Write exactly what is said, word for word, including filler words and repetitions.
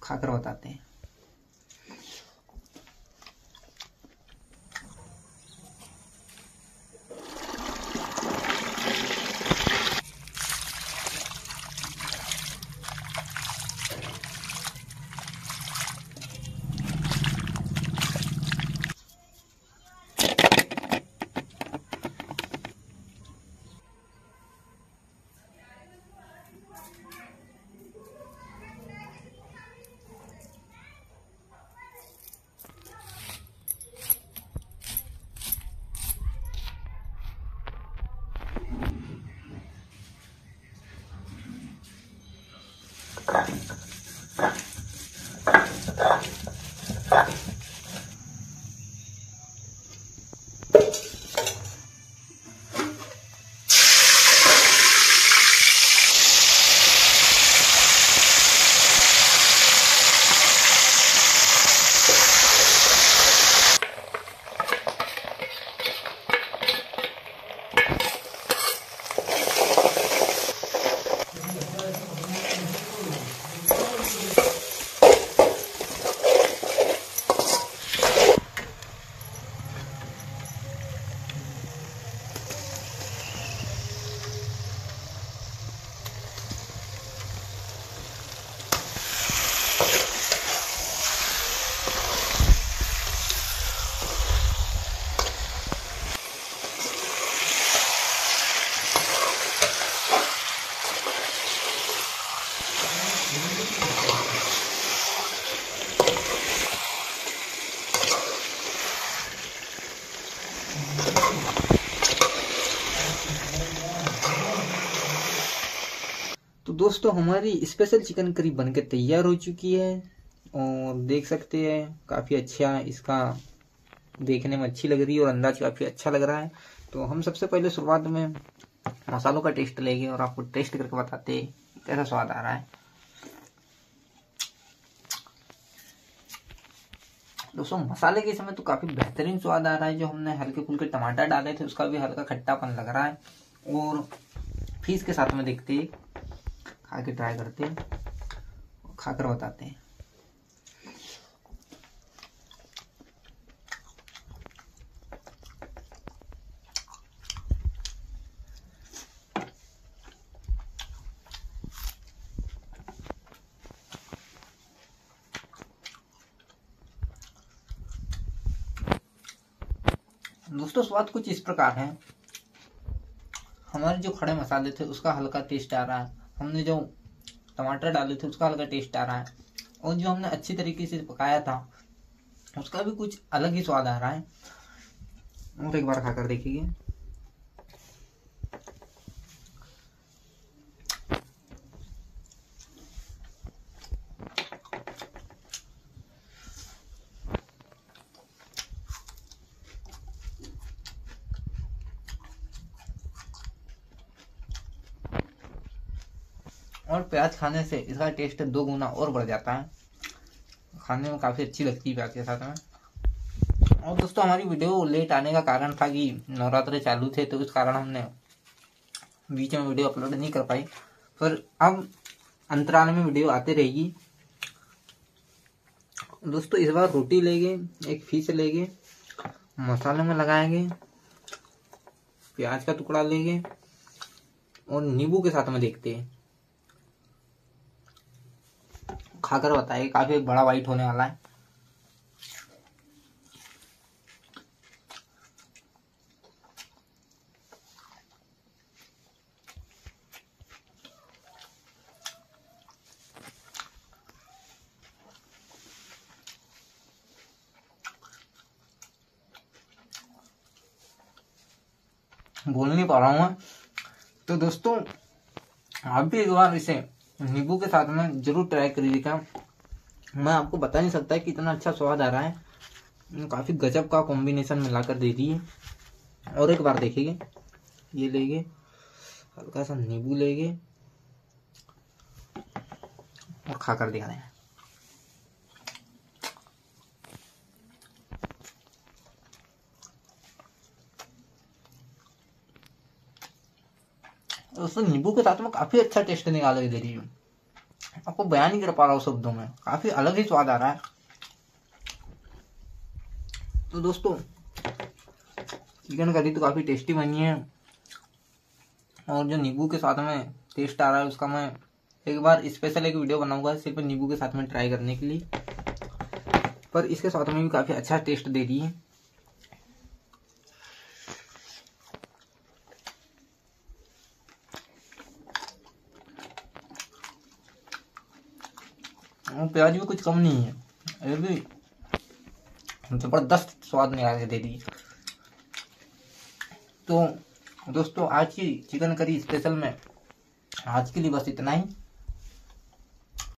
खाकर बताते हैं। तो दोस्तों हमारी स्पेशल चिकन करी बनके तैयार हो चुकी है और देख सकते हैं काफ़ी अच्छा इसका देखने में अच्छी लग रही है और अंदाज काफ़ी अच्छा लग रहा है। तो हम सबसे पहले शुरुआत में मसालों का टेस्ट लेंगे और आपको टेस्ट करके बताते हैं कैसा स्वाद आ रहा है। दोस्तों मसाले के समय तो काफ़ी बेहतरीन स्वाद आ रहा है। जो हमने हल्के फुल्के टमाटर डाले थे उसका भी हल्का खट्टापन लग रहा है और फिश के साथ में देखते हैं, खा के ट्राई करते हैं, खाकर बताते हैं। दोस्तों स्वाद कुछ इस प्रकार है, हमारे जो खड़े मसाले थे उसका हल्का टेस्ट आ रहा है, हमने जो टमाटर डाले थे उसका हल्का टेस्ट आ रहा है और जो हमने अच्छी तरीके से पकाया था उसका भी कुछ अलग ही स्वाद आ रहा है। और एक बार खाकर देखिए। और प्याज खाने से इसका टेस्ट दो गुना और बढ़ जाता है, खाने में काफ़ी अच्छी लगती है प्याज के साथ में। और दोस्तों हमारी वीडियो लेट आने का कारण था कि नवरात्रे चालू थे तो इस कारण हमने बीच में वीडियो अपलोड नहीं कर पाई, पर अब अंतराल में वीडियो आते रहेगी। दोस्तों इस बार रोटी लेंगे, एक फिश लेंगे, मसाले में लगाएंगे, प्याज का टुकड़ा लेंगे और नींबू के साथ में देखते हैं, खाकर बताइए। काफी बड़ा वाइट होने वाला है। बोल नहीं पा रहा हूँ। तो दोस्तों आप भी एक बार इसे नींबू के साथ में जरूर ट्राई करिएगा। मैं आपको बता नहीं सकता कि इतना अच्छा स्वाद आ रहा है, काफी गजब का कॉम्बिनेशन मिलाकर दे दी है। और एक बार देखिए, ये लेंगे हल्का सा नींबू लेंगे और खाकर दिखा दें। दोस्तों नींबू के साथ में काफी अच्छा टेस्ट निकाल के दे रही है। आपको बयान नहीं कर पा रहा हूँ शब्दों में, काफी अलग ही स्वाद आ रहा है। तो दोस्तों चिकन करी तो काफी टेस्टी बनी है, और जो नींबू के साथ में टेस्ट आ रहा है उसका मैं एक बार स्पेशल एक वीडियो बनाऊंगा सिर्फ नींबू के साथ में ट्राई करने के लिए, पर इसके साथ में भी काफी अच्छा टेस्ट दे रही है। प्याज भी कुछ कम नहीं है, ये भी जबरदस्त स्वाद निकाल के दे दी। तो दोस्तों आज की चिकन करी स्पेशल में आज के लिए बस इतना ही।